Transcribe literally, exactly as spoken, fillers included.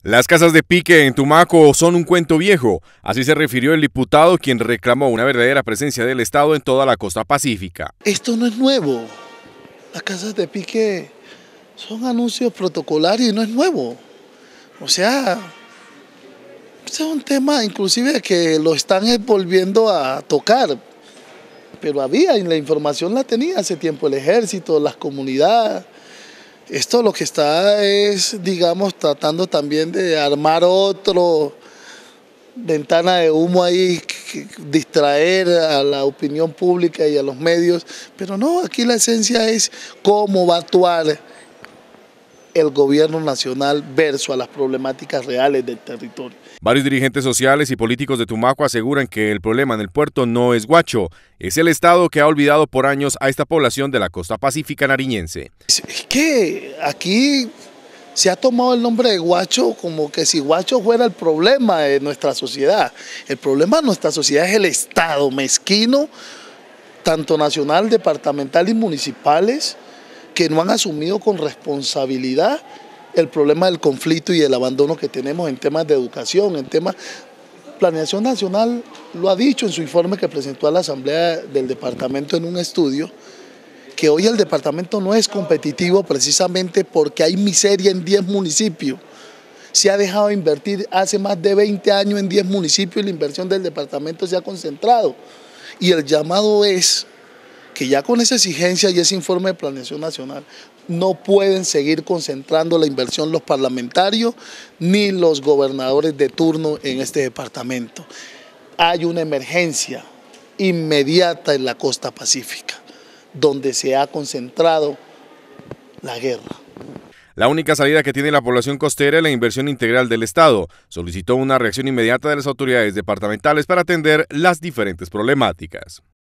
Las casas de pique en Tumaco son un cuento viejo, así se refirió el diputado quien reclamó una verdadera presencia del Estado en toda la costa pacífica. Esto no es nuevo, las casas de pique son anuncios protocolarios y no es nuevo. O sea, este es un tema inclusive que lo están volviendo a tocar, pero había, y la información la tenía hace tiempo el ejército, las comunidades. Esto lo que está es, digamos, tratando también de armar otro ventana de humo ahí, distraer a la opinión pública y a los medios, pero no, aquí la esencia es cómo va a actuar el gobierno nacional versus a las problemáticas reales del territorio. Varios dirigentes sociales y políticos de Tumaco aseguran que el problema en el puerto no es Guacho, es el Estado que ha olvidado por años a esta población de la costa pacífica nariñense. Es que aquí se ha tomado el nombre de Guacho como que si Guacho fuera el problema de nuestra sociedad. El problema de nuestra sociedad es el Estado mezquino, tanto nacional, departamental y municipales, que no han asumido con responsabilidad el problema del conflicto y el abandono que tenemos en temas de educación, en temas... Planeación Nacional lo ha dicho en su informe que presentó a la Asamblea del Departamento en un estudio, que hoy el departamento no es competitivo precisamente porque hay miseria en diez municipios. Se ha dejado de invertir hace más de veinte años en diez municipios y la inversión del departamento se ha concentrado. Y el llamado es que ya con esa exigencia y ese informe de Planeación Nacional no pueden seguir concentrando la inversión los parlamentarios ni los gobernadores de turno en este departamento. Hay una emergencia inmediata en la costa pacífica, donde se ha concentrado la guerra. La única salida que tiene la población costera es la inversión integral del Estado. Solicitó una reacción inmediata de las autoridades departamentales para atender las diferentes problemáticas.